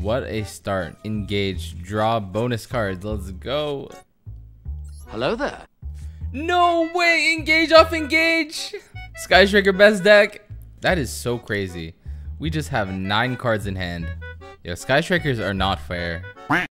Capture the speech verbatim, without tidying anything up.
what a start. Engage. Draw bonus cards. Let's go. Hello there. No way. Engage off engage. Sky Striker best deck. That is so crazy. We just have nine cards in hand. Yo, Sky Strikers are not fair.